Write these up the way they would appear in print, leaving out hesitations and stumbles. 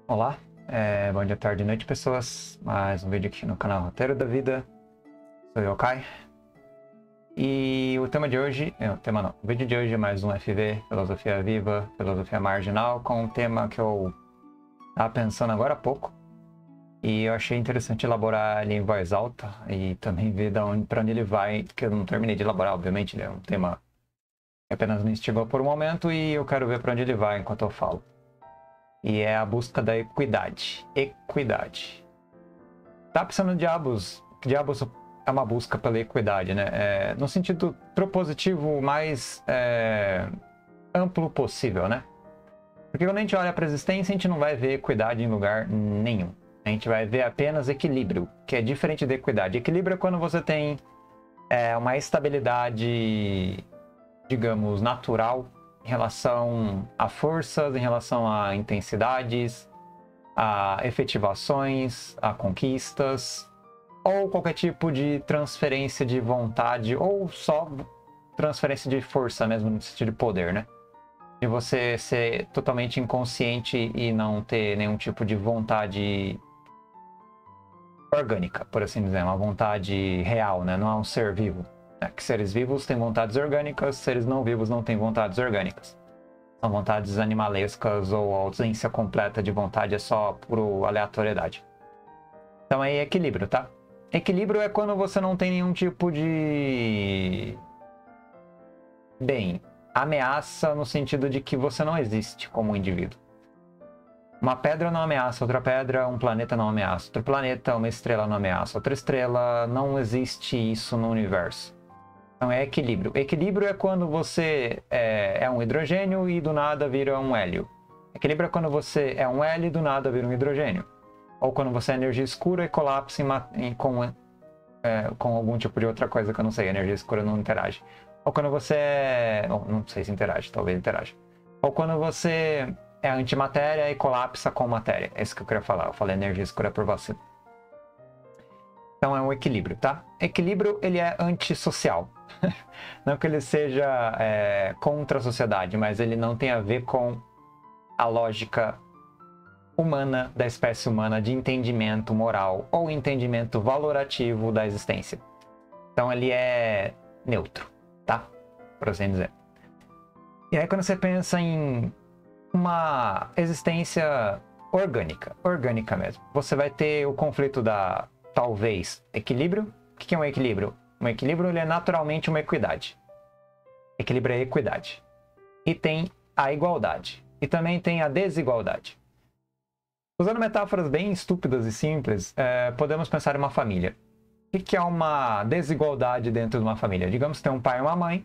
Olá, bom dia, tarde e noite, pessoas. Mais um vídeo aqui no canal Roteiro da Vida. Sou eu, Kai. E o tema de hoje... o vídeo de hoje é mais um FV, Filosofia Viva, Filosofia Marginal, com um tema que eu estava pensando agora há pouco. E eu achei interessante elaborar ele em voz alta e também ver para onde ele vai, que eu não terminei de elaborar, obviamente, ele é um tema que apenas me instigou por um momento e eu quero ver para onde ele vai enquanto eu falo. E é a busca da equidade. Equidade. Tá pensando no Diabos? Diabos é uma busca pela equidade, né? No sentido propositivo mais amplo possível, né? Porque quando a gente olha para a existência, a gente não vai ver equidade em lugar nenhum. A gente vai ver apenas equilíbrio, que é diferente da equidade. Equilíbrio é quando você tem uma estabilidade, digamos, natural, em relação a forças, em relação a intensidades, a efetivações, a conquistas, ou qualquer tipo de transferência de vontade, ou só transferência de força mesmo, no sentido de poder, né? De você ser totalmente inconsciente e não ter nenhum tipo de vontade orgânica, por assim dizer, uma vontade real, né? Não é um ser vivo. Que seres vivos têm vontades orgânicas, seres não vivos não têm vontades orgânicas. São vontades animalescas ou a ausência completa de vontade é só por aleatoriedade. Então aí é equilíbrio, tá? Equilíbrio é quando você não tem nenhum tipo de... ameaça no sentido de que você não existe como indivíduo. Uma pedra não ameaça outra pedra, um planeta não ameaça outro planeta, uma estrela não ameaça outra estrela, não existe isso no universo. Então é equilíbrio. Equilíbrio é quando você é um hidrogênio e do nada vira um hélio. Equilíbrio é quando você é um hélio e do nada vira um hidrogênio. Ou quando você é energia escura e colapsa com algum tipo de outra coisa que eu não sei. A energia escura não interage. Ou quando você é... não sei se interage, talvez interage. Ou quando você é antimatéria e colapsa com matéria. É isso que eu queria falar. Eu falei energia escura por você. Então é um equilíbrio, tá? Equilíbrio, ele é antissocial. Não que ele seja contra a sociedade, mas ele não tem a ver com a lógica humana, da espécie humana, de entendimento moral ou entendimento valorativo da existência. Então ele é neutro, tá? Por assim dizer. E aí quando você pensa em uma existência orgânica mesmo, você vai ter o conflito da... talvez equilíbrio. O que é um equilíbrio? Um equilíbrio, ele é naturalmente uma equidade. Equilíbrio é equidade. E tem a igualdade. E também tem a desigualdade. Usando metáforas bem estúpidas e simples, podemos pensar em uma família. O que é uma desigualdade dentro de uma família? Digamos que tem um pai e uma mãe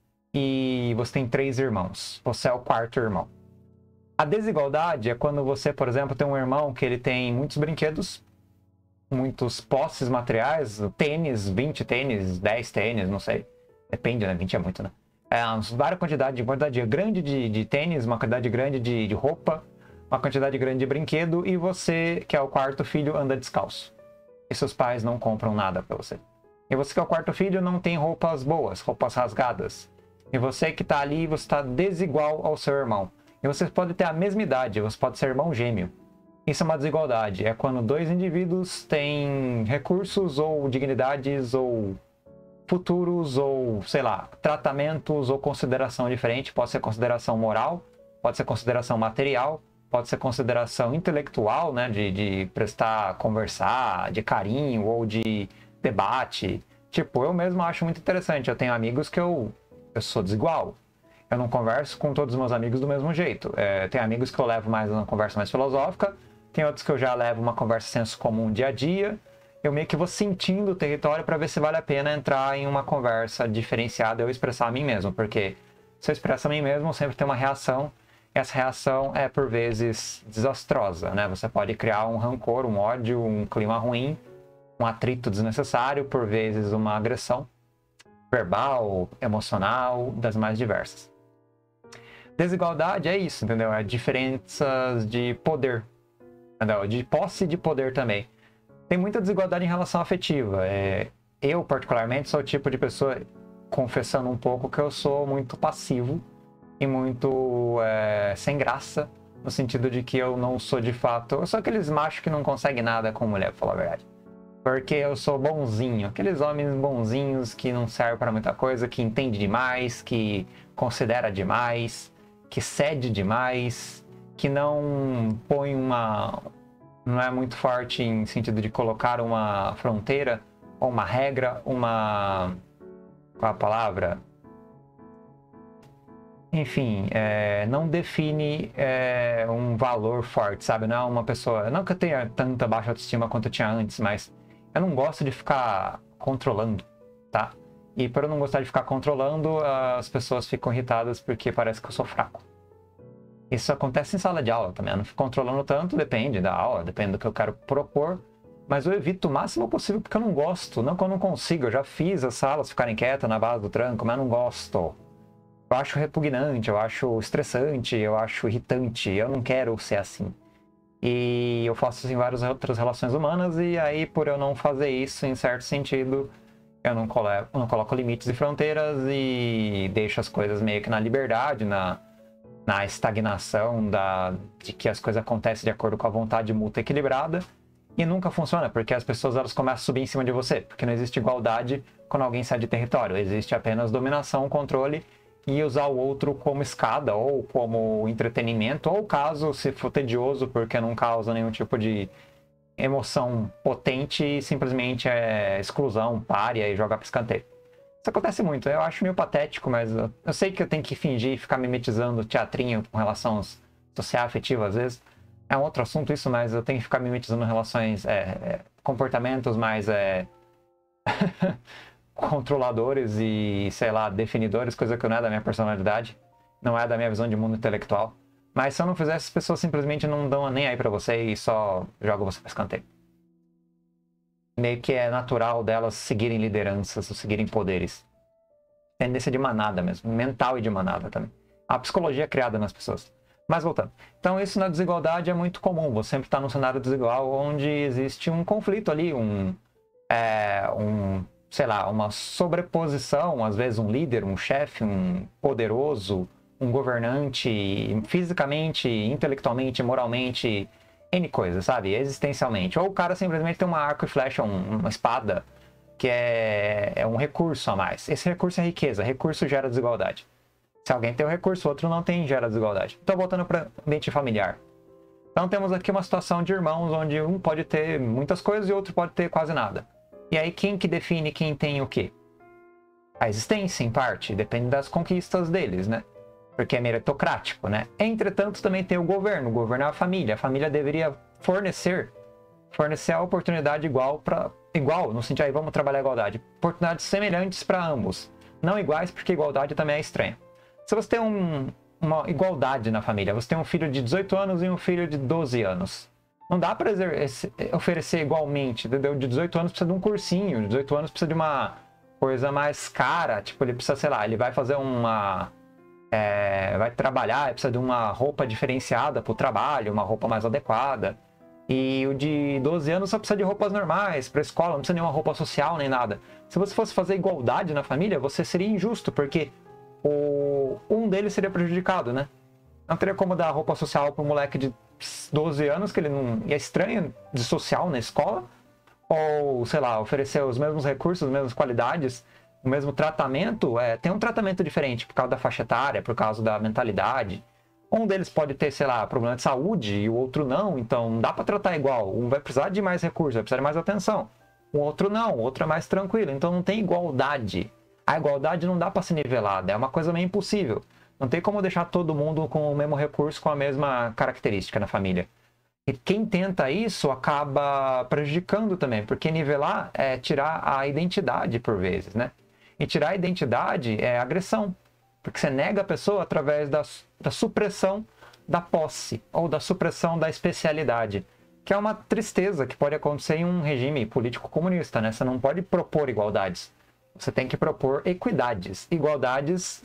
e você tem 3 irmãos. Você é o 4º irmão. A desigualdade é quando você, por exemplo, tem um irmão que ele tem muitos brinquedos, muitos posses materiais, tênis, 20 tênis, 10 tênis, não sei. Depende, né? 20 é muito, né? Várias quantidade grande de tênis, uma quantidade grande de roupa, uma quantidade grande de brinquedo, e você, que é o 4º filho, anda descalço. E seus pais não compram nada pra você. E você, que é o 4º filho, não tem roupas boas, roupas rasgadas. E você que tá ali, você tá desigual ao seu irmão. E você pode ter a mesma idade, você pode ser irmão gêmeo. Isso é uma desigualdade. É quando 2 indivíduos têm recursos ou dignidades ou futuros ou, sei lá, tratamentos ou consideração diferente. Pode ser consideração moral, pode ser consideração material, pode ser consideração intelectual, né, de conversar, de carinho ou de debate. Tipo, eu mesmo acho muito interessante. Eu tenho amigos que eu sou desigual. Eu não converso com todos os meus amigos do mesmo jeito. Tem amigos que eu levo mais uma conversa mais filosófica, tem outros que eu já levo uma conversa senso comum dia a dia. Eu meio que vou sentindo o território para ver se vale a pena entrar em uma conversa diferenciada e eu expressar a mim mesmo. Porque se eu expresso a mim mesmo, sempre tem uma reação. E essa reação é, por vezes, desastrosa, né? Você pode criar um rancor, um ódio, um clima ruim, um atrito desnecessário, por vezes uma agressão verbal, emocional, das mais diversas. Desigualdade é isso, entendeu? É diferenças de poder. De posse de poder também. Tem muita desigualdade em relação afetiva. Eu, particularmente, sou o tipo de pessoa, confessando um pouco, que eu sou muito passivo e muito sem graça no sentido de que eu não sou de fato... Eu sou aqueles machos que não conseguem nada com mulher, pra falar a verdade. Porque eu sou bonzinho, aqueles homens bonzinhos que não servem pra muita coisa, que entende demais, que considera demais, que cede demais, que não põe uma... não é muito forte em sentido de colocar uma fronteira, ou uma regra, uma... qual a palavra? Enfim, não define um valor forte, sabe? Não é uma pessoa... Não que eu tenha tanta baixa autoestima quanto eu tinha antes, mas eu não gosto de ficar controlando, tá? E por eu não gostar de ficar controlando, as pessoas ficam irritadas porque parece que eu sou fraco. Isso acontece em sala de aula também. Eu não fico controlando tanto, depende da aula, depende do que eu quero propor. Mas eu evito o máximo possível porque eu não gosto. Não que eu não consiga. Eu já fiz as salas ficarem quietas na base do tranco, mas eu não gosto. Eu acho repugnante, eu acho estressante, eu acho irritante. Eu não quero ser assim. E eu faço isso em várias outras relações humanas. E aí, por eu não fazer isso, em certo sentido, eu não coloco limites e fronteiras e deixo as coisas meio que na liberdade, na estagnação de que as coisas acontecem de acordo com a vontade mútua equilibrada. E nunca funciona, porque as pessoas elas começam a subir em cima de você. Porque não existe igualdade quando alguém sai de território. Existe apenas dominação, controle e usar o outro como escada ou como entretenimento. Ou caso, se for tedioso, porque não causa nenhum tipo de emoção potente, simplesmente é exclusão, pária e jogar para escanteio. Isso acontece muito. Eu acho meio patético, mas eu sei que eu tenho que fingir e ficar mimetizando teatrinho com relações social-afetivas às vezes. É um outro assunto isso, mas eu tenho que ficar mimetizando relações, comportamentos mais controladores e, sei lá, definidores, coisa que não é da minha personalidade, não é da minha visão de mundo intelectual. Mas se eu não fizesse, as pessoas simplesmente não dão nem aí pra você e só jogam você pra escanteio. Meio que é natural delas seguirem lideranças ou seguirem poderes. Tendência de manada mesmo, mental e de manada também. A psicologia é criada nas pessoas. Mas voltando. Então isso na desigualdade é muito comum. Você sempre está num cenário desigual onde existe um conflito ali, sei lá, uma sobreposição, às vezes um líder, um chefe, um poderoso, um governante, fisicamente, intelectualmente, moralmente, N coisas, sabe? Existencialmente. Ou o cara simplesmente tem uma arco e flecha, uma espada, que é um recurso a mais. Esse recurso é riqueza, recurso gera desigualdade. Se alguém tem um recurso, o outro não tem, gera desigualdade. Então, voltando para o ambiente familiar. Então, temos aqui uma situação de irmãos, onde um pode ter muitas coisas e o outro pode ter quase nada. E aí, quem que define quem tem o quê? A existência, em parte, depende das conquistas deles, né? Porque é meritocrático, né? Entretanto, também tem o governo é a família deveria fornecer a oportunidade igual, no sentido aí, vamos trabalhar a igualdade. Oportunidades semelhantes para ambos. Não iguais, porque igualdade também é estranha. Se você tem uma igualdade na família, você tem um filho de 18 anos e um filho de 12 anos. Não dá para oferecer igualmente, entendeu? De 18 anos precisa de um cursinho, de 18 anos precisa de uma coisa mais cara. Tipo, ele precisa, sei lá, ele vai fazer vai trabalhar, precisa de uma roupa diferenciada para o trabalho, uma roupa mais adequada. E o de 12 anos só precisa de roupas normais para a escola, não precisa de nenhuma roupa social nem nada. Se você fosse fazer igualdade na família, você seria injusto, porque um deles seria prejudicado, né? Não teria como dar roupa social para um moleque de 12 anos, que ele não é estranho de social na escola, ou, sei lá, oferecer os mesmos recursos, as mesmas qualidades, o mesmo tratamento, tem um tratamento diferente por causa da faixa etária, por causa da mentalidade. Um deles pode ter, sei lá, problema de saúde e o outro não, então não dá para tratar igual. Um vai precisar de mais recursos, vai precisar de mais atenção. O outro não, o outro é mais tranquilo, então não tem igualdade. A igualdade não dá para ser nivelada, é uma coisa meio impossível. Não tem como deixar todo mundo com o mesmo recurso, com a mesma característica na família. E quem tenta isso acaba prejudicando também, porque nivelar é tirar a identidade por vezes, né? E tirar a identidade é agressão, porque você nega a pessoa através da supressão da posse ou da supressão da especialidade, que é uma tristeza que pode acontecer em um regime político comunista, né? Você não pode propor igualdades. Você tem que propor equidades. Igualdades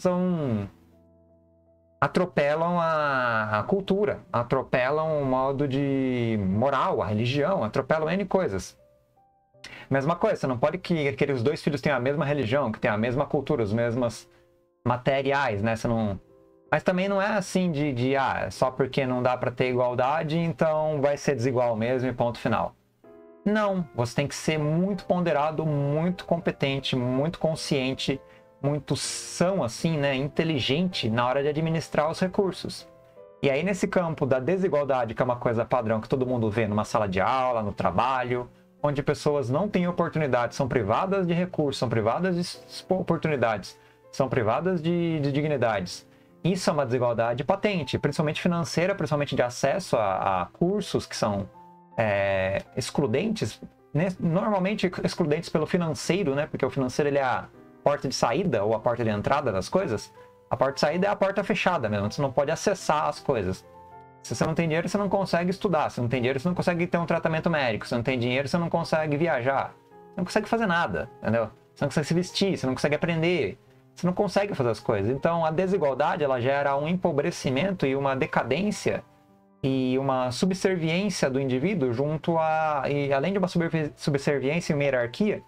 atropelam a cultura, atropelam o modo de moral, a religião, atropelam N coisas. Mesma coisa, você não pode querer os dois filhos tenham a mesma religião, que tenham a mesma cultura, os mesmos materiais, né? Você não Mas também não é assim só porque não dá para ter igualdade, então vai ser desigual mesmo e ponto final. Não, você tem que ser muito ponderado, muito competente, muito consciente, muito são assim, né, inteligente na hora de administrar os recursos. E aí nesse campo da desigualdade, que é uma coisa padrão que todo mundo vê numa sala de aula, no trabalho, onde pessoas não têm oportunidade, são privadas de recursos, são privadas de oportunidades, são privadas de dignidades. Isso é uma desigualdade patente, principalmente financeira, principalmente de acesso a cursos que são excludentes, né? Normalmente excludentes pelo financeiro, né? Porque o financeiro ele é a porta de saída ou a porta de entrada das coisas. A porta de saída é a porta fechada mesmo, você não pode acessar as coisas. Se você não tem dinheiro, você não consegue estudar. Se não tem dinheiro, você não consegue ter um tratamento médico. Se não tem dinheiro, você não consegue viajar. Você não consegue fazer nada, entendeu? Você não consegue se vestir, você não consegue aprender. Você não consegue fazer as coisas. Então, a desigualdade, ela gera um empobrecimento e uma decadência e uma subserviência do indivíduo junto e além de uma subserviência e uma hierarquia,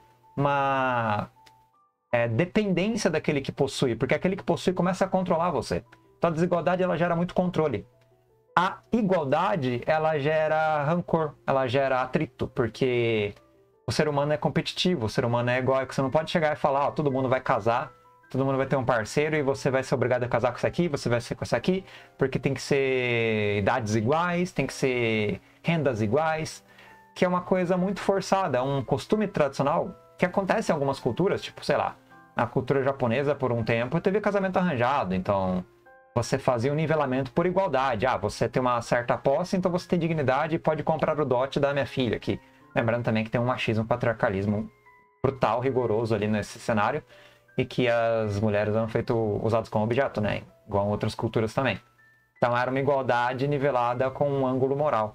uma dependência daquele que possui, porque aquele que possui começa a controlar você. Então a desigualdade ela gera muito controle. A igualdade ela gera rancor, ela gera atrito, porque o ser humano é competitivo, o ser humano é egóico, você não pode chegar e falar, todo mundo vai casar, todo mundo vai ter um parceiro e você vai ser obrigado a casar com isso aqui, você vai ser com isso aqui, porque tem que ser idades iguais, tem que ser rendas iguais, que é uma coisa muito forçada, um costume tradicional que acontece em algumas culturas, tipo, sei lá, na cultura japonesa por um tempo teve casamento arranjado, então você fazia um nivelamento por igualdade. Você tem uma certa posse, então você tem dignidade e pode comprar o dote da minha filha aqui. Lembrando também que tem um machismo, um patriarcalismo brutal, rigoroso ali nesse cenário, e que as mulheres eram usadas como objeto, né? Igual em outras culturas também. Então era uma igualdade nivelada com um ângulo moral.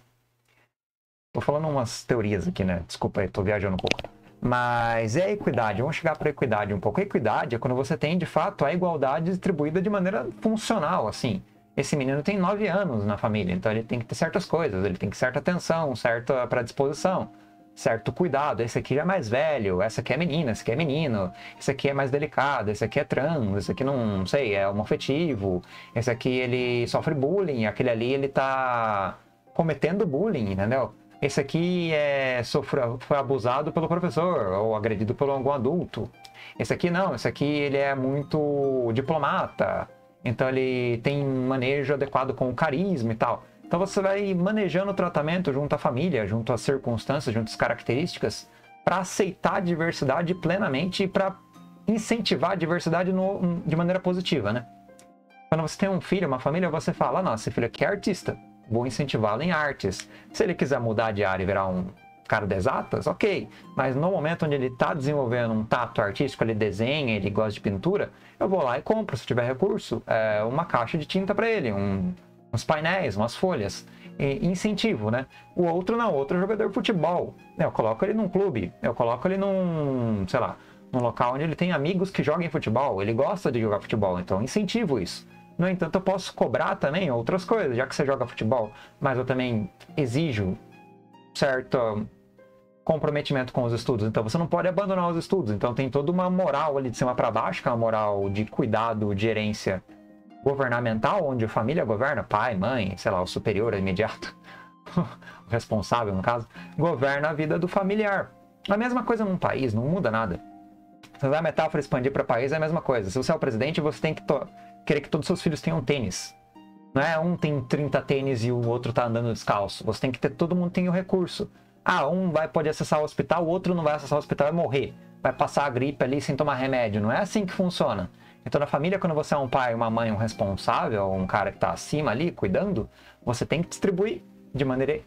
Tô falando umas teorias aqui, né? Desculpa aí, tô viajando um pouco. Mas é a equidade, vamos chegar para a equidade um pouco. A equidade é quando você tem, de fato, a igualdade distribuída de maneira funcional, assim. Esse menino tem 9 anos na família, então ele tem que ter certas coisas, ele tem que ter certa atenção, certa predisposição, certo cuidado. Esse aqui já é mais velho, essa aqui é menina, esse aqui é menino, esse aqui é mais delicado, esse aqui é trans, esse aqui não sei, é homoafetivo, esse aqui ele sofre bullying, aquele ali ele tá cometendo bullying, entendeu? Esse aqui foi abusado pelo professor ou agredido por algum adulto. Esse aqui não, esse aqui ele é muito diplomata, então ele tem manejo adequado com o carisma e tal. Então você vai manejando o tratamento junto à família, junto às circunstâncias, junto às características, para aceitar a diversidade plenamente e para incentivar a diversidade de maneira positiva, né? Quando você tem um filho, uma família, você fala, nossa, esse filho aqui é artista, vou incentivá-lo em artes. Se ele quiser mudar de área e virar um cara de exatas, ok. Mas no momento onde ele está desenvolvendo um tato artístico, ele desenha, ele gosta de pintura, eu vou lá e compro, se tiver recurso, uma caixa de tinta para ele, uns painéis, umas folhas. E incentivo, né? O outro não, o outro é jogador de futebol. Eu coloco ele num clube, eu coloco ele sei lá, num local onde ele tem amigos que jogam futebol, ele gosta de jogar futebol, então incentivo isso. No entanto, eu posso cobrar também outras coisas, já que você joga futebol, mas eu também exijo certo comprometimento com os estudos. Então, você não pode abandonar os estudos. Então, tem toda uma moral ali de cima para baixo, que é uma moral de cuidado, de gerência governamental, onde a família governa, pai, mãe, sei lá, o superior imediato, o responsável, no caso, governa a vida do familiar. A mesma coisa num país, não muda nada. Se a metáfora expandir para país, é a mesma coisa. Se você é o presidente, você tem que querer que todos os seus filhos tenham tênis. Não é um tem 30 tênis e o outro tá andando descalço. Você tem que ter, todo mundo tem o recurso. Um pode acessar o hospital, o outro não vai acessar o hospital e vai morrer. Vai passar a gripe ali sem tomar remédio. Não é assim que funciona. Então, na família, quando você é um pai, uma mãe, um responsável, um cara que tá acima ali, cuidando, você tem que distribuir de maneira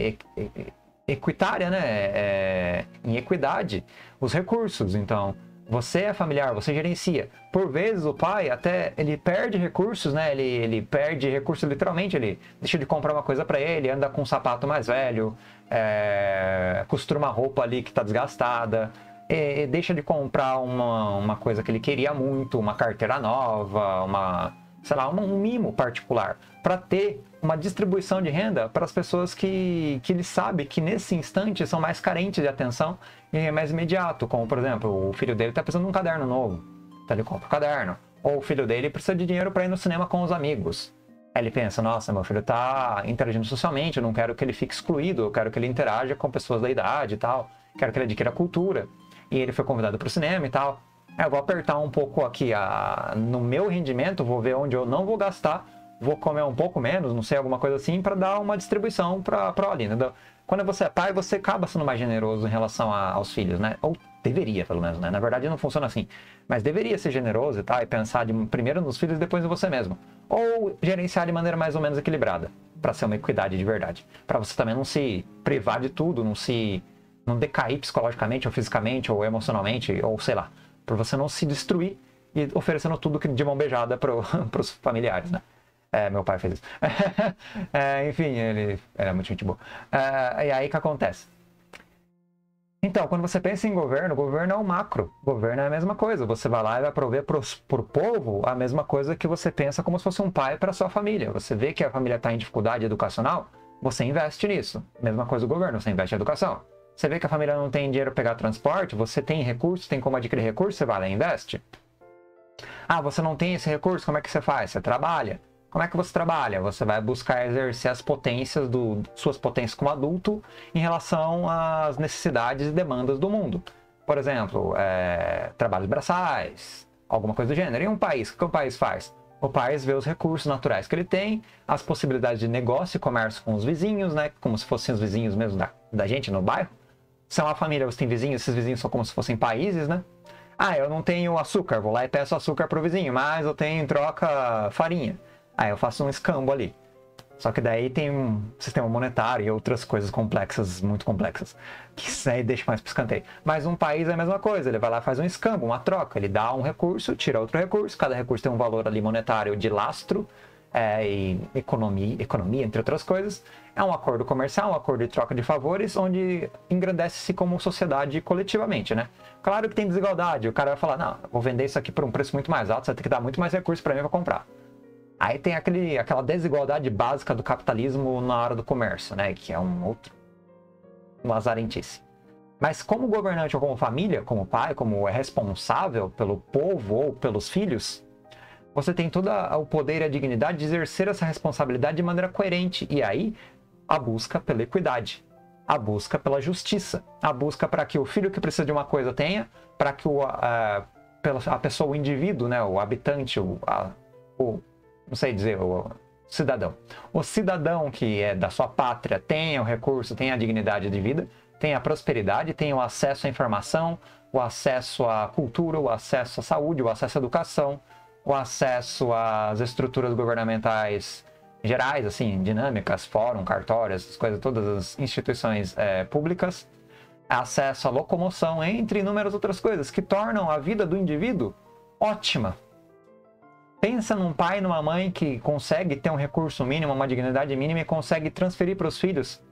equitária, né? Em equidade, os recursos. Então, você é familiar, você gerencia. Por vezes o pai até ele perde recursos, né? Ele perde recursos literalmente, ele deixa de comprar uma coisa para ele, anda com um sapato mais velho, costura uma roupa ali que está desgastada, deixa de comprar uma coisa que ele queria muito, uma carteira nova, sei lá, um mimo particular, para ter uma distribuição de renda para as pessoas que ele sabe que nesse instante são mais carentes de atenção e é mais imediato, como por exemplo, o filho dele está precisando de um caderno novo, então ele compra o caderno. Ou o filho dele precisa de dinheiro para ir no cinema com os amigos. Aí ele pensa, nossa, meu filho tá interagindo socialmente, eu não quero que ele fique excluído, eu quero que ele interaja com pessoas da idade e tal, quero que ele adquira cultura. E ele foi convidado para o cinema e tal. Aí eu vou apertar um pouco aqui no meu rendimento, vou ver onde eu não vou gastar, vou comer um pouco menos, não sei, alguma coisa assim, para dar uma distribuição para ali, entendeu? Quando você é pai, você acaba sendo mais generoso em relação aos filhos, né? Ou deveria, pelo menos, né? Na verdade, não funciona assim. Mas deveria ser generoso e tal, e pensar primeiro nos filhos e depois em você mesmo. Ou gerenciar de maneira mais ou menos equilibrada, para ser uma equidade de verdade. Para você também não se privar de tudo, não decair psicologicamente, ou fisicamente, ou emocionalmente, ou sei lá. Para você não se destruir e oferecendo tudo de mão beijada para os familiares, né? Meu pai fez isso. Enfim, ele era muito gente boa. E aí o que acontece? Então, quando você pensa em governo, governo é o macro. Governo é a mesma coisa. Você vai lá e vai prover para o povo a mesma coisa que você pensa como se fosse um pai para sua família. Você vê que a família está em dificuldade educacional, você investe nisso. Mesma coisa do governo, você investe em educação. Você vê que a família não tem dinheiro para pegar transporte, você tem recursos, tem como adquirir recursos, você vai lá e investe. Ah, você não tem esse recurso, como é que você faz? Você trabalha. Como é que você trabalha? Você vai buscar exercer as potências, suas potências como adulto em relação às necessidades e demandas do mundo. Por exemplo, trabalhos braçais, alguma coisa do gênero. E um país, o que o país faz? O país vê os recursos naturais que ele tem, as possibilidades de negócio e comércio com os vizinhos, né? Como se fossem os vizinhos mesmo da gente no bairro. Se é uma família, você tem vizinhos, esses vizinhos são como se fossem países, né? Ah, eu não tenho açúcar, vou lá e peço açúcar pro vizinho, mas eu tenho em troca farinha. Aí eu faço um escambo ali. Só que daí tem um sistema monetário e outras coisas complexas, muito complexas, que isso aí deixa mais para escanteio. Mas um país é a mesma coisa, ele vai lá e faz um escambo, uma troca. Ele dá um recurso, tira outro recurso, cada recurso tem um valor ali monetário de lastro e economia, entre outras coisas. É um acordo comercial, um acordo de troca de favores, onde engrandece-se como sociedade coletivamente, né? Claro que tem desigualdade, o cara vai falar, não, vou vender isso aqui por um preço muito mais alto, você vai ter que dar muito mais recurso para mim para comprar. Aí tem aquela desigualdade básica do capitalismo na hora do comércio, né? Que é um azarentice. Mas como governante ou como família, como pai, como é responsável pelo povo ou pelos filhos, você tem todo o poder e a dignidade de exercer essa responsabilidade de maneira coerente. E aí, a busca pela equidade, a busca pela justiça, a busca para que o filho que precisa de uma coisa tenha, para que a pessoa, o indivíduo, né? O habitante, não sei dizer, o cidadão. O cidadão que é da sua pátria tenha o recurso, tenha a dignidade de vida, tenha a prosperidade, tenha o acesso à informação, o acesso à cultura, o acesso à saúde, o acesso à educação, o acesso às estruturas governamentais gerais, assim, dinâmicas, fórum, cartório, essas coisas, todas as instituições públicas, acesso à locomoção, entre inúmeras outras coisas que tornam a vida do indivíduo ótima. Pensa num pai e numa mãe que consegue ter um recurso mínimo, uma dignidade mínima e consegue transferir para os filhos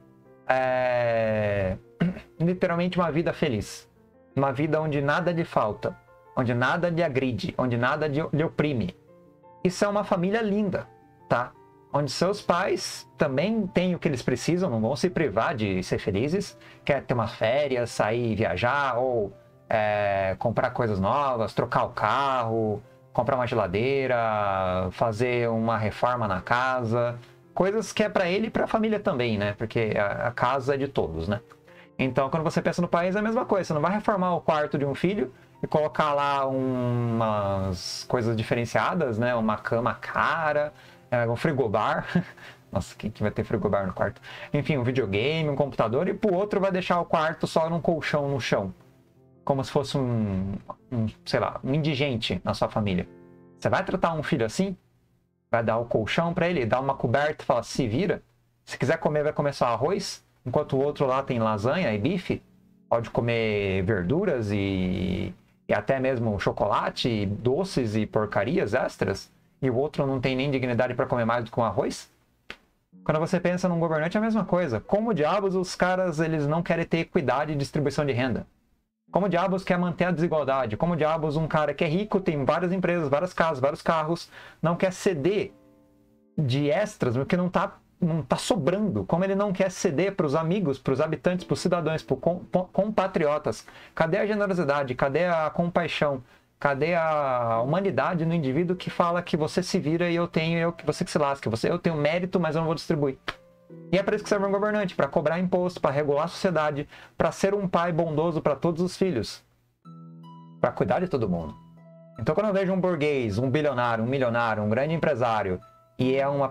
literalmente uma vida feliz. Uma vida onde nada lhe falta, onde nada lhe agride, onde nada lhe oprime. Isso é uma família linda, tá? Onde seus pais também têm o que eles precisam, não vão se privar de ser felizes, quer ter umas férias, sair viajar ou comprar coisas novas, trocar o carro, comprar uma geladeira, fazer uma reforma na casa, coisas que é para ele e para a família também, né? Porque a casa é de todos, né? Então, quando você pensa no país, é a mesma coisa. Você não vai reformar o quarto de um filho e colocar lá umas coisas diferenciadas, né? Uma cama cara, um frigobar. Nossa, quem que vai ter frigobar no quarto? Enfim, um videogame, um computador, e pro outro vai deixar o quarto só num colchão no chão. Como se fosse sei lá, um indigente na sua família. Você vai tratar um filho assim? Vai dar o colchão para ele, dar uma coberta e falar, se vira. Se quiser comer, vai comer só arroz, enquanto o outro lá tem lasanha e bife. Pode comer verduras e até mesmo chocolate, doces e porcarias extras. E o outro não tem nem dignidade para comer mais do que um arroz. Quando você pensa num governante, é a mesma coisa. Como diabos os caras eles não querem ter equidade e distribuição de renda? Como diabos quer manter a desigualdade? Como diabos um cara que é rico, tem várias empresas, várias casas, vários carros, não quer ceder de extras, porque não tá sobrando? Como ele não quer ceder para os amigos, para os habitantes, para os cidadãos, para os compatriotas? Cadê a generosidade? Cadê a compaixão? Cadê a humanidade no indivíduo que fala que você se vira e eu tenho, você que se lasca, eu tenho mérito, mas eu não vou distribuir? E é para isso que serve um governante, para cobrar imposto, para regular a sociedade, para ser um pai bondoso para todos os filhos, para cuidar de todo mundo. Então, quando eu vejo um burguês, um bilionário, um milionário, um grande empresário, e é uma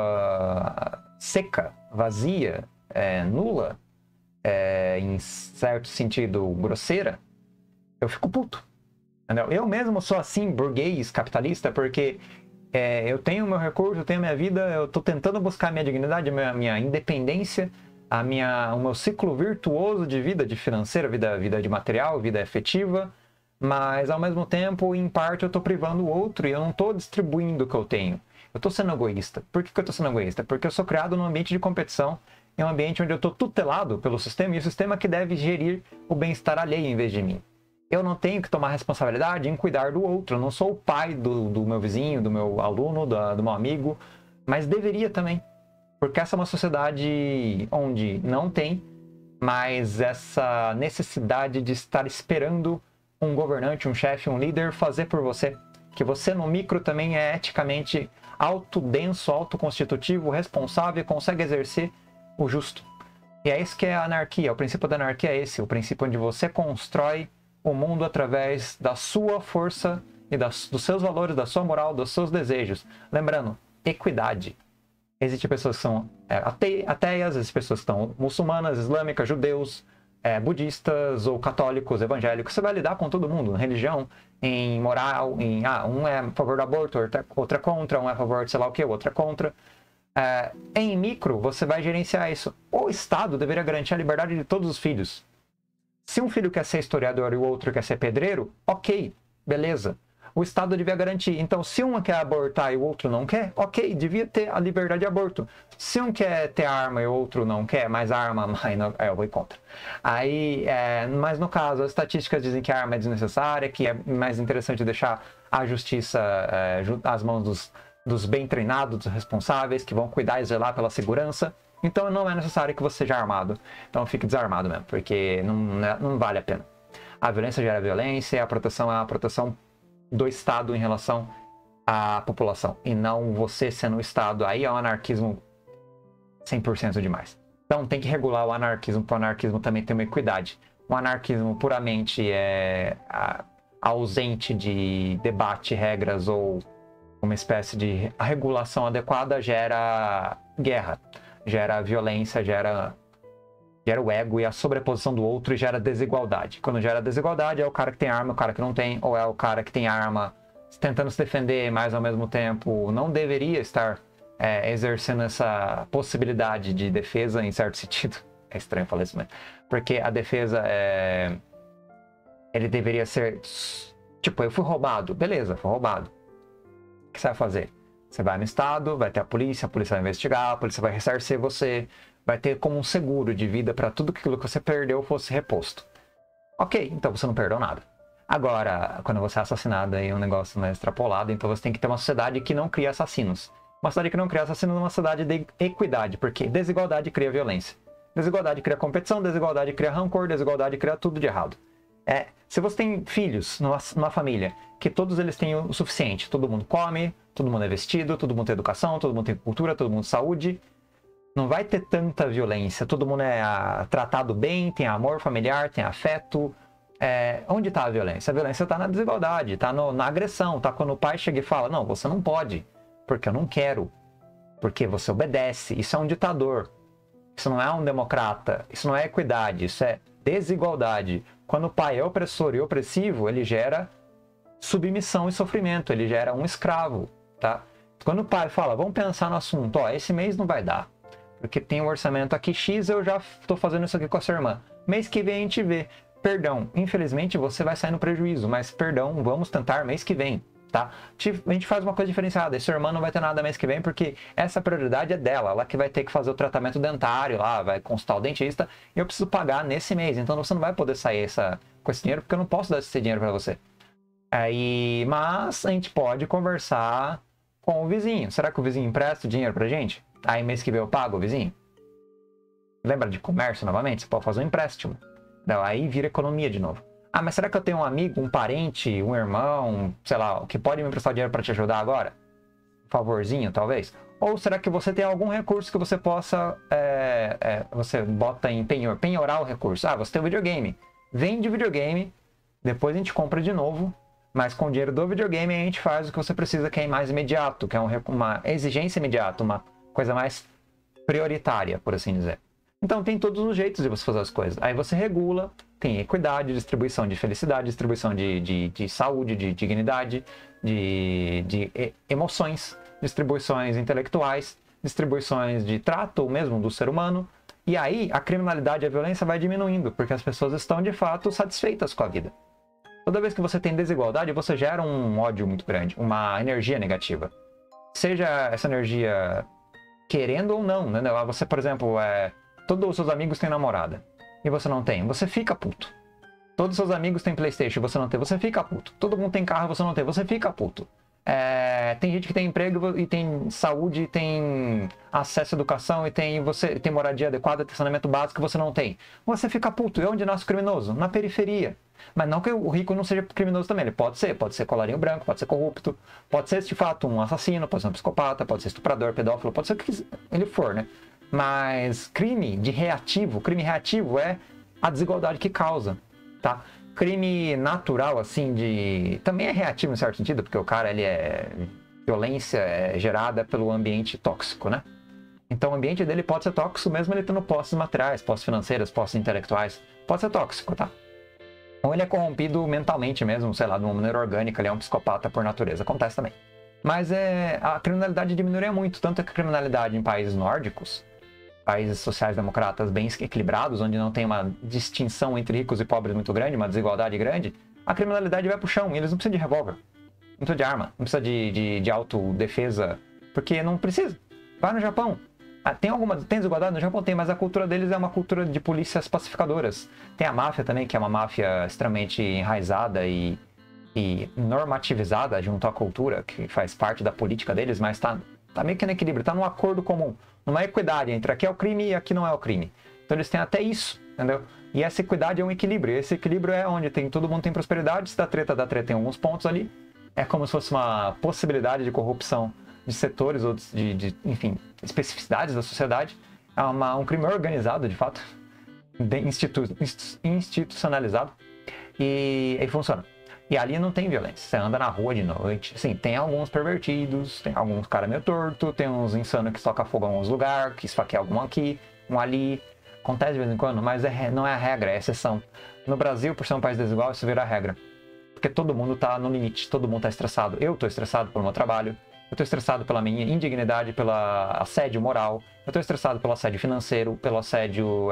pessoa seca, vazia, nula, em certo sentido grosseira, eu fico puto. Entendeu? Eu mesmo sou assim, burguês, capitalista, porque eu tenho meu recurso, eu tenho minha vida, eu estou tentando buscar minha dignidade, minha independência, o meu ciclo virtuoso de vida, de financeira, vida de material, vida efetiva, mas ao mesmo tempo, em parte, eu estou privando o outro e eu não estou distribuindo o que eu tenho. Eu estou sendo egoísta. Por que eu estou sendo egoísta? Porque eu sou criado num ambiente de competição, em um ambiente onde eu estou tutelado pelo sistema, e o sistema que deve gerir o bem-estar alheio em vez de mim. Eu não tenho que tomar responsabilidade em cuidar do outro. Eu não sou o pai do meu vizinho, do meu aluno, do meu amigo, mas deveria também. Porque essa é uma sociedade onde não tem mais essa necessidade de estar esperando um governante, um chefe, um líder fazer por você. Que você no micro também é eticamente autodenso, autoconstitutivo, responsável e consegue exercer o justo. E é isso que é a anarquia. O princípio da anarquia é esse. O princípio onde você constrói o mundo através da sua força e dos seus valores, da sua moral, dos seus desejos. Lembrando, equidade. Existem pessoas que são ateias, existem pessoas que são muçulmanas, islâmicas, judeus, budistas ou católicos, evangélicos. Você vai lidar com todo mundo, em religião, em moral, um é a favor do aborto, outro é contra, um é a favor de sei lá o que, outro é contra. Em micro, você vai gerenciar isso. O Estado deveria garantir a liberdade de todos os filhos. Se um filho quer ser historiador e o outro quer ser pedreiro, ok, beleza. O Estado devia garantir. Então, se um quer abortar e o outro não quer, ok, devia ter a liberdade de aborto. Se um quer ter arma e o outro não quer mais arma, eu vou ir contra. Mas no caso, as estatísticas dizem que a arma é desnecessária, que é mais interessante deixar a justiça às mãos dos bem treinados, dos responsáveis, que vão cuidar e zelar pela segurança. Então não é necessário que você seja armado. Então fique desarmado mesmo, porque não vale a pena. A violência gera violência, a proteção é a proteção do Estado em relação à população. E não você sendo o Estado. Aí é um anarquismo 100% demais. Então tem que regular o anarquismo para o anarquismo também ter uma equidade. O anarquismo puramente ausente de debate, regras ou uma espécie de regulação adequada gera guerra. Gera violência, gera o ego e a sobreposição do outro e gera desigualdade. Quando gera desigualdade, é o cara que tem arma, o cara que não tem, ou é o cara que tem arma tentando se defender, mas ao mesmo tempo não deveria estar exercendo essa possibilidade de defesa em certo sentido. É estranho falar isso, mas... Porque a defesa ele deveria ser... Tipo, eu fui roubado. Beleza, fui roubado. O que você vai fazer? Você vai no Estado, vai ter a polícia vai investigar, a polícia vai ressarcir você, vai ter como um seguro de vida para tudo aquilo que você perdeu fosse reposto. Ok, então você não perdeu nada. Agora, quando você é assassinado em um negócio mais extrapolado, então você tem que ter uma sociedade que não cria assassinos. Uma sociedade que não cria assassinos é uma sociedade de equidade, porque desigualdade cria violência. Desigualdade cria competição, desigualdade cria rancor, desigualdade cria tudo de errado. Se você tem filhos numa família, que todos eles têm o suficiente, todo mundo come, todo mundo é vestido, todo mundo tem educação, todo mundo tem cultura, todo mundo tem saúde, não vai ter tanta violência, todo mundo é tratado bem, tem amor familiar, tem afeto. Onde está a violência? A violência está na desigualdade, está na agressão, está quando o pai chega e fala, não, você não pode, porque eu não quero, porque você obedece, isso é um ditador, isso não é um democrata, isso não é equidade, isso é desigualdade. Quando o pai é opressor e opressivo, ele gera submissão e sofrimento, ele gera um escravo, tá? Quando o pai fala, vamos pensar no assunto, esse mês não vai dar, porque tem um orçamento aqui X, eu já estou fazendo isso aqui com a sua irmã. Mês que vem a gente vê. Perdão, infelizmente você vai sair no prejuízo, mas perdão, vamos tentar mês que vem, tá? A gente faz uma coisa diferenciada, e sua irmã não vai ter nada mês que vem, porque essa prioridade é dela, ela que vai ter que fazer o tratamento dentário lá, vai consultar o dentista, e eu preciso pagar nesse mês, então você não vai poder sair com esse dinheiro, porque eu não posso dar esse dinheiro para você. Mas a gente pode conversar com o vizinho. Será que o vizinho empresta o dinheiro pra gente? Aí mês que vem eu pago o vizinho? Lembra de comércio novamente? Você pode fazer um empréstimo. Aí vira economia de novo. Ah, mas será que eu tenho um amigo, um parente, um irmão, sei lá, que pode me emprestar dinheiro para te ajudar agora? Um favorzinho, talvez? Ou será que você tem algum recurso que você possa, você bota em penhorar o recurso? Ah, você tem um videogame. Vende videogame, depois a gente compra de novo, mas com o dinheiro do videogame a gente faz o que você precisa, que é mais imediato, que é uma exigência imediata, uma coisa mais prioritária, por assim dizer. Então tem todos os jeitos de você fazer as coisas. Aí você regula, tem equidade, distribuição de felicidade, distribuição de saúde, de dignidade, de emoções, distribuições intelectuais, distribuições de trato mesmo do ser humano. E aí a criminalidade e a violência vai diminuindo, porque as pessoas estão de fato satisfeitas com a vida. Toda vez que você tem desigualdade, você gera um ódio muito grande, uma energia negativa. Seja essa energia querendo ou não, né? Você, por exemplo, todos os seus amigos têm namorada e você não tem, você fica puto. Todos os seus amigos têm PlayStation e você não tem, você fica puto. Todo mundo tem carro e você não tem, você fica puto. Tem gente que tem emprego e tem saúde, e tem acesso à educação e tem moradia adequada, tem saneamento básico que você não tem. Você fica puto. E onde nasce o criminoso? Na periferia. Mas não que o rico não seja criminoso também. Ele pode ser colarinho branco, pode ser corrupto, pode ser de fato um assassino, pode ser um psicopata, pode ser estuprador, pedófilo, pode ser o que ele for, né? Mas crime reativo é a desigualdade que causa, tá? Crime natural, assim, também é reativo em certo sentido, porque o cara, violência é gerada pelo ambiente tóxico, né? Então o ambiente dele pode ser tóxico mesmo ele tendo posses materiais, posses financeiras, posses intelectuais. Pode ser tóxico, tá? Ou ele é corrompido mentalmente mesmo, sei lá, de uma maneira orgânica, ele é um psicopata por natureza. Acontece também. Mas a criminalidade diminuiria muito, tanto que a criminalidade em países nórdicos, países sociais-democratas bem equilibrados, onde não tem uma distinção entre ricos e pobres muito grande, uma desigualdade grande, a criminalidade vai pro chão e eles não precisam de revólver, não precisa de arma, não precisa de autodefesa, porque não precisa. Vai no Japão. Tem desigualdade no Japão? Tem, mas a cultura deles é uma cultura de polícias pacificadoras. Tem a máfia também, que é uma máfia extremamente enraizada e normativizada junto à cultura, que faz parte da política deles, mas tá meio que no equilíbrio, tá num acordo comum, numa equidade entre aqui é o crime e aqui não é o crime. Então eles têm até isso, entendeu? E essa equidade é um equilíbrio, e esse equilíbrio é onde todo mundo tem prosperidade, se dá treta tem alguns pontos ali, é como se fosse uma possibilidade de corrupção de setores ou enfim, especificidades da sociedade, é um crime organizado, de fato, institucionalizado, e aí funciona. E ali não tem violência. Você anda na rua de noite. Sim, tem alguns pervertidos, tem alguns caras meio torto, tem uns insanos que tocam fogo em alguns lugares, que esfaqueia algum aqui, um ali. Acontece de vez em quando, mas não é a regra, é a exceção. No Brasil, por ser um país desigual, isso vira a regra. Porque todo mundo tá no limite, todo mundo tá estressado. Eu tô estressado pelo meu trabalho, eu tô estressado pela minha indignidade, pelo assédio moral, eu tô estressado pelo assédio financeiro, pelo assédio...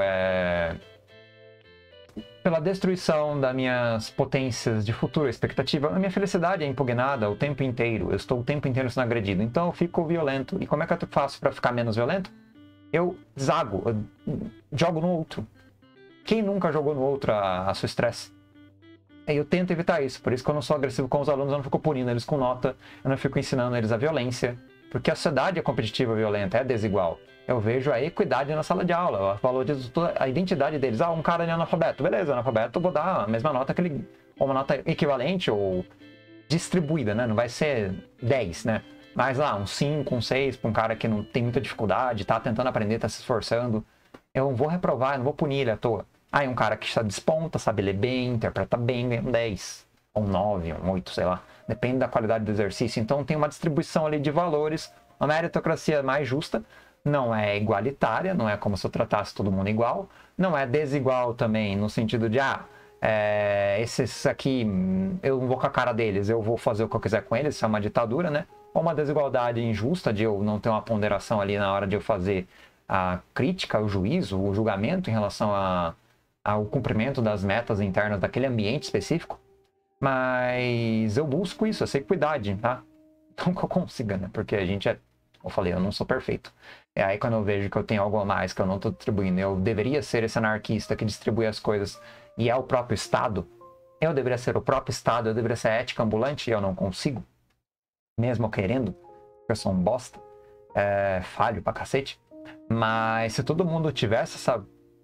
pela destruição das minhas potências de futuro, expectativa. A minha felicidade é impugnada o tempo inteiro. Eu estou o tempo inteiro sendo agredido. Então eu fico violento. E como é que eu faço para ficar menos violento? Eu zago, eu jogo no outro. Quem nunca jogou no outro a seu estresse? Eu tento evitar isso. Por isso que eu não sou agressivo com os alunos, eu não fico punindo eles com nota, eu não fico ensinando eles a violência. Porque a sociedade é competitiva e violenta, é desigual. Eu vejo a equidade na sala de aula, eu valorizo a identidade deles. Um cara é analfabeto, beleza, analfabeto, eu vou dar a mesma nota que ele, ou uma nota equivalente ou distribuída, né? Não vai ser 10, né? Mas lá, um 5, um 6 para um cara que não tem muita dificuldade, tá tentando aprender, tá se esforçando. Eu não vou reprovar, eu não vou punir ele à toa. Aí um cara que já desponta, sabe ler bem, interpreta bem, ganha um 10, ou um 9, um 8, sei lá. Depende da qualidade do exercício. Então tem uma distribuição ali de valores, uma meritocracia mais justa. Não é igualitária, não é como se eu tratasse todo mundo igual. Não é desigual também, no sentido de, esses aqui, eu não vou com a cara deles, eu vou fazer o que eu quiser com eles, isso é uma ditadura, né? Ou uma desigualdade injusta de eu não ter uma ponderação ali na hora de eu fazer a crítica, o juízo, o julgamento em relação ao cumprimento das metas internas daquele ambiente específico. Mas eu busco isso, essa equidade, tá? Então que eu consiga, né? Porque a gente eu falei, eu não sou perfeito. É aí quando eu vejo que eu tenho algo a mais, que eu não estou distribuindo, eu deveria ser esse anarquista que distribui as coisas e é o próprio Estado, eu deveria ser o próprio Estado, eu deveria ser ética ambulante e eu não consigo, mesmo querendo, porque eu sou um bosta, falho pra cacete. Mas se todo mundo tivesse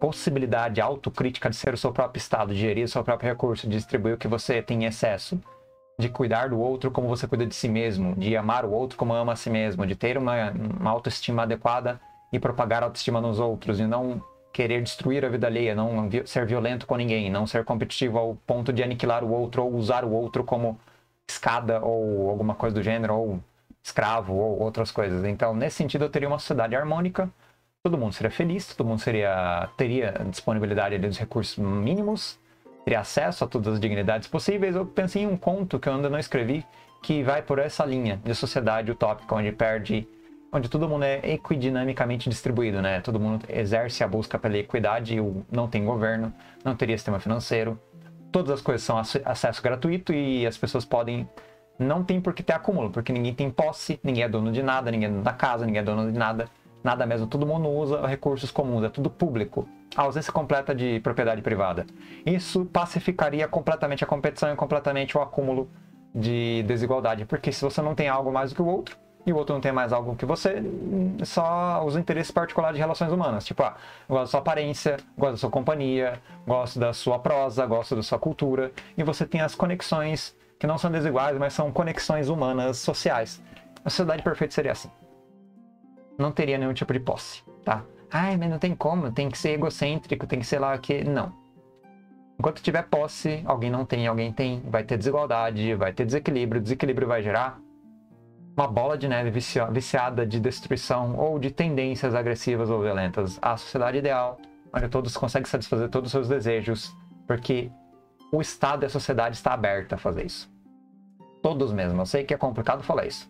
possibilidade autocrítica de ser o seu próprio estado, de gerir o seu próprio recurso, de distribuir o que você tem em excesso, de cuidar do outro como você cuida de si mesmo, de amar o outro como ama a si mesmo, de ter uma autoestima adequada e propagar autoestima nos outros, e não querer destruir a vida alheia, não ser violento com ninguém, não ser competitivo ao ponto de aniquilar o outro ou usar o outro como escada ou alguma coisa do gênero, ou escravo ou outras coisas. Então, nesse sentido, eu teria uma sociedade harmônica, todo mundo seria feliz, todo mundo teria disponibilidade dos recursos mínimos, teria acesso a todas as dignidades possíveis. Eu pensei em um conto que eu ainda não escrevi, que vai por essa linha de sociedade utópica, onde todo mundo é equidinamicamente distribuído, né? Todo mundo exerce a busca pela equidade, não tem governo, não teria sistema financeiro, todas as coisas são acesso gratuito e as pessoas podem... Não tem por que ter acúmulo, porque ninguém tem posse, ninguém é dono de nada, ninguém é dono da casa, ninguém é dono de nada, nada mesmo, todo mundo usa recursos comuns, é tudo público. A ausência completa de propriedade privada. Isso pacificaria completamente a competição e completamente o acúmulo de desigualdade, porque se você não tem algo mais do que o outro, e o outro não tem mais algo que você, só os interesses particulares de relações humanas. Tipo, eu gosto da sua aparência, gosto da sua companhia, gosto da sua prosa, gosto da sua cultura, e você tem as conexões que não são desiguais, mas são conexões humanas, sociais. A sociedade perfeita seria assim. Não teria nenhum tipo de posse, tá? Ai, mas não tem como, tem que ser egocêntrico, tem que ser lá o que... Não. Enquanto tiver posse, alguém não tem, alguém tem, vai ter desigualdade, vai ter desequilíbrio, desequilíbrio vai gerar uma bola de neve viciada de destruição ou de tendências agressivas ou violentas. A sociedade ideal, onde todos conseguem satisfazer todos os seus desejos, porque o Estado e a sociedade está aberta a fazer isso. Todos mesmo. Eu sei que é complicado falar isso.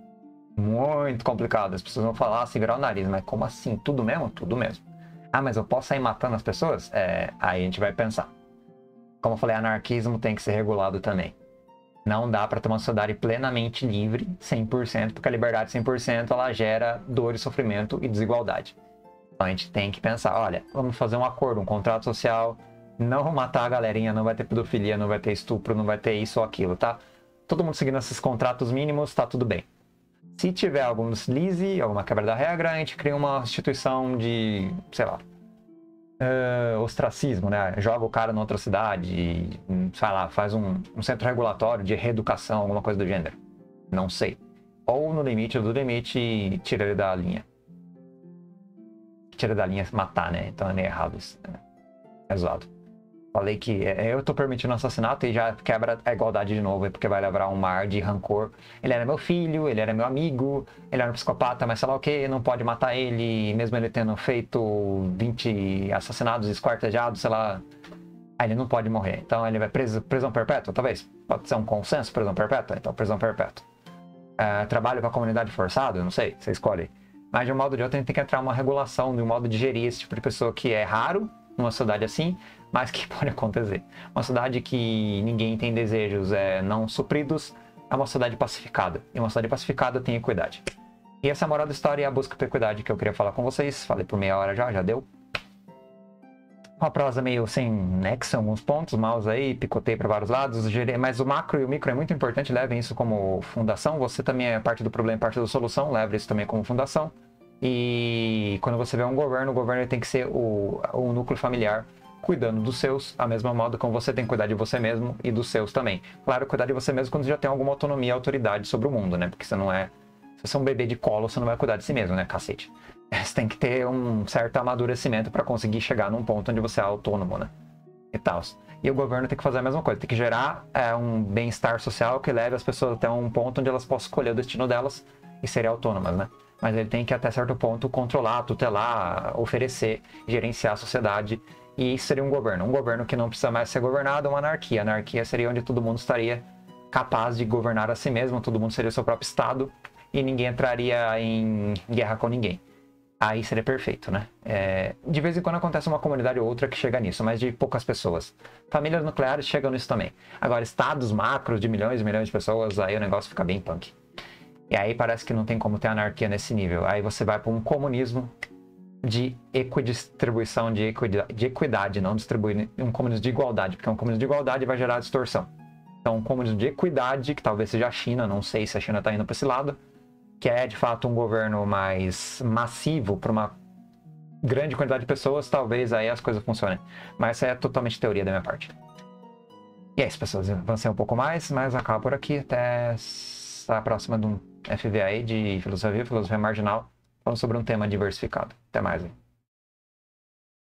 Muito complicado. As pessoas vão falar, se virar o nariz, mas como assim? Tudo mesmo? Tudo mesmo. Ah, mas eu posso sair matando as pessoas? Aí a gente vai pensar. Como eu falei, anarquismo tem que ser regulado também. Não dá para ter uma sociedade plenamente livre, 100%, porque a liberdade 100% ela gera dor e sofrimento e desigualdade. Então a gente tem que pensar, olha, vamos fazer um acordo, um contrato social, não vou matar a galerinha, não vai ter pedofilia, não vai ter estupro, não vai ter isso ou aquilo, tá? Todo mundo seguindo esses contratos mínimos, tá tudo bem. Se tiver algum deslize, alguma quebra da regra, a gente cria uma instituição de, sei lá, ostracismo, né? Joga o cara em outra cidade, sei lá, faz um centro regulatório de reeducação, alguma coisa do gênero. Não sei. Ou no limite do limite, tira ele da linha. Tira da linha matar, né? Então é meio errado isso. Né? É zoado. Falei que eu tô permitindo assassinato e já quebra a igualdade de novo, porque vai levar um mar de rancor. Ele era meu filho, ele era meu amigo, ele era um psicopata, mas sei lá o que, não pode matar ele, mesmo ele tendo feito 20 assassinatos esquartejados, sei lá. Aí ele não pode morrer. Então ele vai prisão perpétua, talvez. Pode ser um consenso, prisão perpétua? Então prisão perpétua. Trabalho com a comunidade forçado? Não sei, você escolhe. Mas de um modo ou de outro, a gente tem que entrar uma regulação de um modo de gerir esse tipo de pessoa que é raro numa sociedade assim, mas que pode acontecer. Uma sociedade que ninguém tem desejos não supridos é uma sociedade pacificada. E uma sociedade pacificada tem equidade. E essa é a moral da história e a busca por equidade que eu queria falar com vocês. Falei por meia hora já deu. Uma prosa meio sem nexo em alguns pontos, mouse aí, picotei para vários lados, mas o macro e o micro é muito importante, levem isso como fundação. Você também é parte do problema, parte da solução, leve isso também como fundação. E quando você vê um governo, o governo tem que ser o núcleo familiar, cuidando dos seus, da mesma modo como você tem que cuidar de você mesmo e dos seus também. Claro, cuidar de você mesmo quando você já tem alguma autonomia e autoridade sobre o mundo, né? Porque você não é... Se você é um bebê de colo, você não vai cuidar de si mesmo, né, cacete? Você tem que ter um certo amadurecimento para conseguir chegar num ponto onde você é autônomo, né? E tal. E o governo tem que fazer a mesma coisa, tem que gerar um bem-estar social que leve as pessoas até um ponto onde elas possam escolher o destino delas e serem autônomas, né? Mas ele tem que, até certo ponto, controlar, tutelar, oferecer, gerenciar a sociedade. E isso seria um governo. Um governo que não precisa mais ser governado, uma anarquia. A anarquia seria onde todo mundo estaria capaz de governar a si mesmo, todo mundo seria o seu próprio Estado e ninguém entraria em guerra com ninguém. Aí seria perfeito, né? De vez em quando acontece uma comunidade ou outra que chega nisso, mas de poucas pessoas. Famílias nucleares chegam nisso também. Agora, estados macros de milhões e milhões de pessoas, aí o negócio fica bem punk. E aí parece que não tem como ter anarquia nesse nível. Aí você vai para um comunismo de equidistribuição, de equidade, não distribuir um comunismo de igualdade, porque um comunismo de igualdade vai gerar distorção. Então, um comunismo de equidade, que talvez seja a China, não sei se a China está indo para esse lado, que é de fato um governo mais massivo para uma grande quantidade de pessoas, talvez aí as coisas funcionem. Mas essa é totalmente teoria da minha parte. E é isso, pessoas. Avancei um pouco mais, mas acabo por aqui. Até a próxima do FVA aí de filosofia marginal, falando sobre um tema diversificado. Até mais, hein?